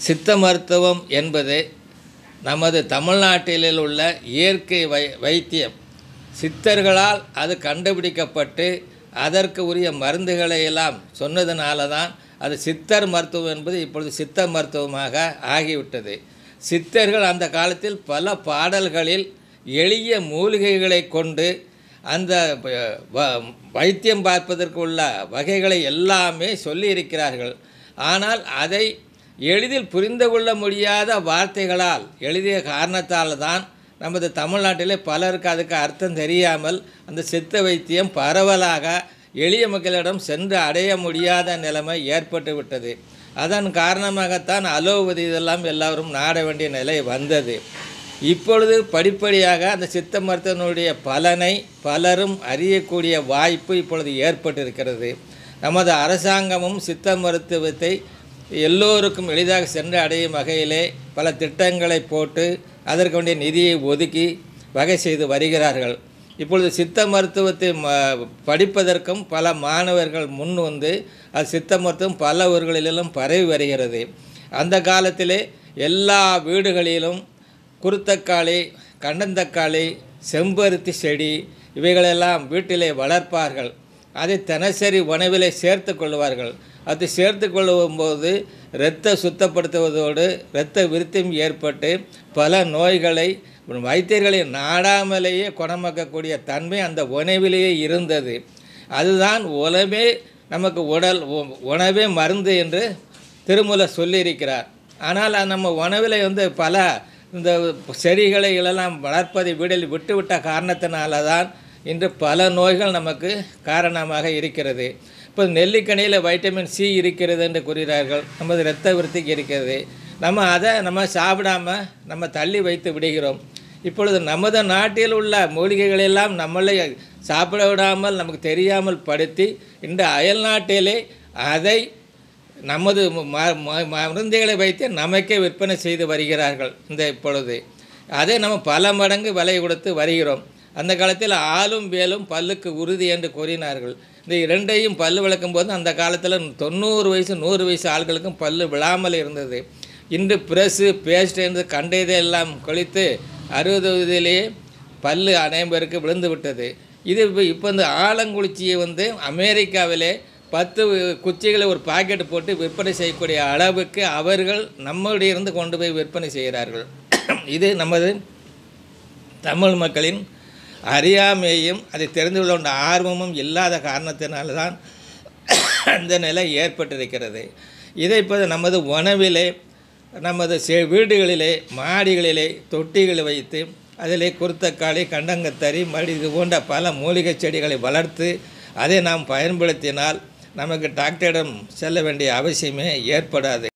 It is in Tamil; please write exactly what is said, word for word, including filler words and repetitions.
சித்த மருத்துவம் என்பது நமது தமிழ்நாட்டில் உள்ள இயற்கை வை வைத்தியம். சித்தர்களால் அது கண்டுபிடிக்கப்பட்டு அதற்கு உரிய மருந்துகளை எல்லாம் சொன்னதுனால தான் அது சித்தர் மருத்துவம் என்பது இப்பொழுது சித்த மருத்துவமாக ஆகிவிட்டது. சித்தர்கள் அந்த காலத்தில் பல பாடல்களில் எளிய மூலிகைகளை கொண்டு அந்த வைத்தியம் பார்ப்பதற்கு உள்ள வகைகளை எல்லாமே சொல்லியிருக்கிறார்கள். ஆனால் அதை எளிதில் புரிந்து கொள்ள முடியாத வார்த்தைகளால் எழுதிய காரணத்தால் தான் நமது தமிழ்நாட்டிலே பலருக்கு அதுக்கு அர்த்தம் தெரியாமல் அந்த சித்த வைத்தியம் பரவலாக எளிய மக்களிடம் சென்று அடைய முடியாத நிலைமை ஏற்பட்டு விட்டது. அதன் காரணமாகத்தான் அலோபதி இதெல்லாம் எல்லோரும் நாட வேண்டிய நிலை வந்தது. இப்பொழுது படிப்படியாக அந்த சித்த மருத்துவனுடைய பலனை பலரும் அறியக்கூடிய வாய்ப்பு இப்பொழுது ஏற்பட்டிருக்கிறது. நமது அரசாங்கமும் சித்த மருத்துவத்தை எல்லோருக்கும் எளிதாக சென்று அடையும் வகையிலே பல திட்டங்களை போட்டு அதற்கு வேண்டிய நிதியை ஒதுக்கி வகை செய்து வருகிறார்கள். இப்பொழுது சித்த மருத்துவத்தை ம படிப்பதற்கும் பல மாணவர்கள் முன் வந்து அது சித்த மருத்துவம் பல ஊர்களிலும் பரவி வருகிறது. அந்த காலத்திலே எல்லா வீடுகளிலும் குருத்தக்காளி, கண்டந்தக்காளி, செம்பருத்தி செடி இவைகளெல்லாம் வீட்டிலே வளர்ப்பார்கள். அதை தினசரி உணவிலே சேர்த்து கொள்வார்கள். அது சேர்த்து கொள்ளும்போது இரத்த சுத்தப்படுத்துவதோடு இரத்த விருத்தியும் ஏற்பட்டு பல நோய்களை வைத்தியர்களை நாடாமலேயே குணமாக்கக்கூடிய தன்மை அந்த உணவிலேயே இருந்தது. அதுதான் உணவே நமக்கு உடல் உணவே மருந்து என்று திருமூலர் சொல்லியிருக்கிறார். ஆனால் நம்ம உணவில் வந்து பல இந்த செடிகளை எல்லாம் வளர்ப்பதை வீடில் விட்டுவிட்ட காரணத்தினால தான் இன்று பல நோய்கள் நமக்கு காரணமாக இருக்கிறது. இப்போ நெல்லிக்கனியில் வைட்டமின் சி இருக்கிறது என்று கூறுகிறார்கள். நமது இரத்த விருத்திக்கு இருக்கிறது. நம்ம அதை நம்ம சாப்பிடாமல் நம்ம தள்ளி வைத்து விடுகிறோம். இப்பொழுது நமது நாட்டில் உள்ள மூலிகைகளெல்லாம் நம்மளை சாப்பிட விடாமல் நமக்கு தெரியாமல் படுத்தி இந்த அயல் நாட்டிலே அதை நமது மருந்துகளை வைத்து நமக்கே விற்பனை செய்து வருகிறார்கள். இந்த இப்பொழுது அதை நம்ம பல மடங்கு விலை கொடுத்து வருகிறோம். அந்த காலத்தில் ஆளும் வேலும் பல்லுக்கு உறுதி என்று கூறினார்கள். இந்த இரண்டையும் பல்லு விளக்கும் போது அந்த காலத்தில் தொண்ணூறு வயசு நூறு வயசு ஆள்களுக்கும் பல்லு விழாமல் இருந்தது. இன்று பிரஸ்ஸு பேஸ்ட் என்று கண்டதை எல்லாம் கழித்து அறுபது வயதிலேயே பல்லு அனைவருக்கு விழுந்து விட்டது. இது இப்போ இந்த ஆலங்குளிச்சியை வந்து அமெரிக்காவிலே பத்து குச்சிகளை ஒரு பாக்கெட் போட்டு விற்பனை செய்யக்கூடிய அளவுக்கு அவர்கள் நம்மளுடைய இருந்து கொண்டு போய் விற்பனை செய்கிறார்கள். இது நமது தமிழ் மக்களின் அறியாமையும் அதை தெரிந்து கொள்ள ஆர்வமும் இல்லாத காரணத்தினால்தான் அந்த நிலை ஏற்பட்டிருக்கிறது. இதை இப்போ நமது உணவிலே நமது செ வீடுகளிலே மாடிகளிலே தொட்டிகளை வைத்து அதிலே குருத்தக்காளி, கண்டங்கத்தரி, மடி இது போன்ற பல மூலிகை செடிகளை வளர்த்து அதை நாம் பயன்படுத்தினால் நமக்கு டாக்டரிடம் செல்ல வேண்டிய அவசியமே ஏற்படாது.